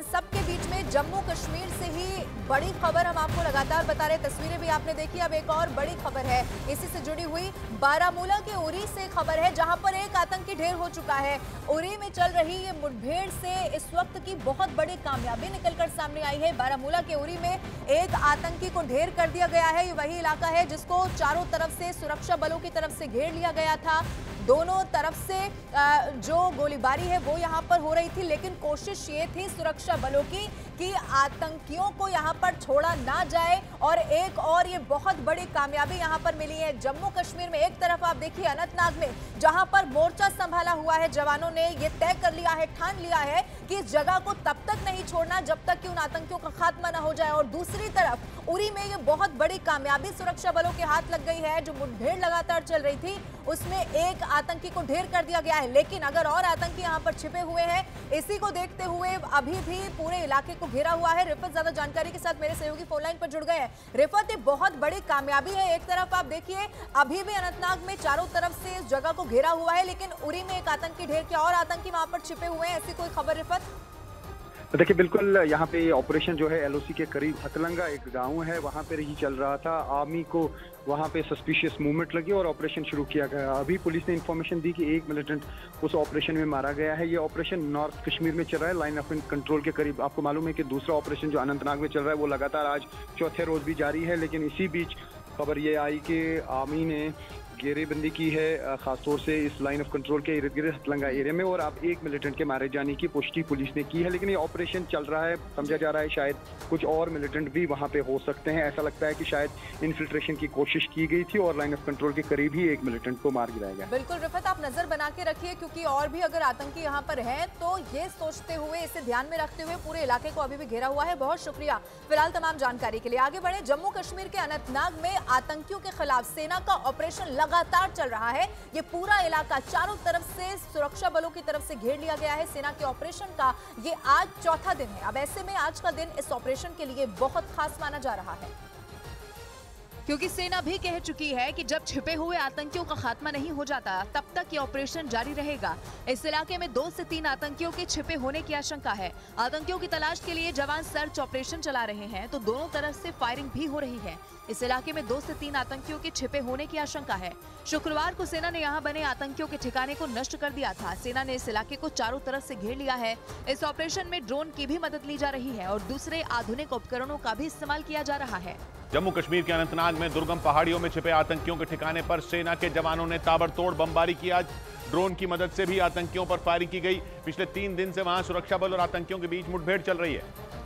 इन सब के बीच में जम्मू कश्मीर से ही बड़ी खबर हम आपको लगातार बता रहे, तस्वीरें भी आपने देखी। अब एक और बड़ी खबर है इसी से जुड़ी हुई, बारामूला के उरी से खबर है जहां पर एक आतंकी ढेर हो चुका है। उरी में चल रही ये मुठभेड़ से इस वक्त की बहुत बड़ी कामयाबी निकलकर सामने आई है। बारामूला के उरी में एक आतंकी को ढेर कर दिया गया है। ये वही इलाका है जिसको चारों तरफ से सुरक्षा बलों की तरफ से घेर लिया गया था। दोनों तरफ से जो गोलीबारी है वो यहां पर हो रही थी, लेकिन कोशिश ये थी सुरक्षा बलों की कि आतंकियों को यहां पर छोड़ा ना जाए। और एक और ये बहुत बड़ी कामयाबी यहां पर मिली है जम्मू कश्मीर में। एक तरफ आप देखिए अनंतनाग में जहां पर मोर्चा संभाला हुआ है, जवानों ने ये तय कर लिया है, ठान लिया है कि इस जगह को तब तक नहीं छोड़ना जब तक कि उन आतंकियों का खात्मा ना हो जाए। और दूसरी तरफ उरी में ये बहुत बड़ी कामयाबी सुरक्षा बलों के हाथ लग गई है। जो मुठभेड़ लगातार चल रही थी उसमें एक आतंकी को ढेर कर दिया गया है, लेकिन अगर और आतंकी यहां पर छिपे हुए हैं, इसी को देखते हुए अभी भी पूरे इलाके को घेरा हुआ है। रिफत ज्यादा जानकारी के साथ मेरे सहयोगी फोन लाइन पर जुड़ गए हैं। रिफत, ये बहुत बड़ी कामयाबी है। एक तरफ आप देखिए अभी भी अनंतनाग में चारों तरफ से इस जगह को घेरा हुआ है, लेकिन उरी में एक आतंकी ढेर, क्या और आतंकी वहां पर छिपे हुए हैं, ऐसी कोई खबर रिफत? देखिए, बिल्कुल यहाँ पे ऑपरेशन जो है एलओसी के करीब हथलंगा एक गांव है, वहाँ पे ही चल रहा था। आर्मी को वहाँ पे सस्पिशियस मूवमेंट लगी और ऑपरेशन शुरू किया गया। अभी पुलिस ने इन्फॉर्मेशन दी कि एक मिलिटेंट उस ऑपरेशन में मारा गया है। ये ऑपरेशन नॉर्थ कश्मीर में चल रहा है, लाइन ऑफ कंट्रोल के करीब। आपको मालूम है कि दूसरा ऑपरेशन जो अनंतनाग में चल रहा है वो लगातार आज चौथे रोज भी जारी है। लेकिन इसी बीच खबर ये आई कि आर्मी ने घेरेबंदी की है, खासतौर से इस लाइन ऑफ कंट्रोल के इर्द गिर्द हथलंगा एरिया में, और अब एक मिलिटेंट के मारे जाने की पुष्टि पुलिस ने की है। लेकिन ये ऑपरेशन चल रहा है, समझा जा रहा है शायद कुछ और मिलिटेंट भी वहां पे हो सकते हैं। ऐसा लगता है कि शायद इन्फिल्ट्रेशन की कोशिश की गई थी और लाइन ऑफ कंट्रोल के करीब ही एक मिलिटेंट को मार गिराया गया। बिल्कुल रिफत, आप नजर बना के रखिए, क्योंकि और भी अगर आतंकी यहाँ पर हैं तो ये सोचते हुए, इसे ध्यान में रखते हुए पूरे इलाके को अभी भी घेरा हुआ है। बहुत शुक्रिया फिलहाल तमाम जानकारी के लिए। आगे बढ़े, जम्मू कश्मीर के अनंतनाग में आतंकियों के खिलाफ सेना का ऑपरेशन लगातार चल रहा है। ये पूरा इलाका चारों तरफ से सुरक्षा बलों की तरफ से घेर लिया गया है। सेना के ऑपरेशन का ये आज चौथा दिन है। अब ऐसे में आज का दिन इस ऑपरेशन के लिए बहुत खास माना जा रहा है, क्योंकि सेना भी कह चुकी है कि जब छिपे हुए आतंकियों का खात्मा नहीं हो जाता तब तक ये ऑपरेशन जारी रहेगा। इस इलाके में 2 से 3 आतंकियों के छिपे होने की आशंका है। आतंकियों की तलाश के लिए जवान सर्च ऑपरेशन चला रहे हैं, तो दोनों तरफ से फायरिंग भी हो रही है। इस इलाके में 2 से 3 आतंकियों के छिपे होने की आशंका है। शुक्रवार को सेना ने यहां बने आतंकियों के ठिकाने को नष्ट कर दिया था। सेना ने इस इलाके को चारों तरफ से घेर लिया है। इस ऑपरेशन में ड्रोन की भी मदद ली जा रही है और दूसरे आधुनिक उपकरणों का भी इस्तेमाल किया जा रहा है। जम्मू कश्मीर के अनंतनाग में दुर्गम पहाड़ियों में छिपे आतंकियों के ठिकाने पर सेना के जवानों ने ताबड़तोड़ बमबारी की। आज ड्रोन की मदद से भी आतंकियों पर फायरिंग की गई। पिछले 3 दिन से वहां सुरक्षा बल और आतंकियों के बीच मुठभेड़ चल रही है।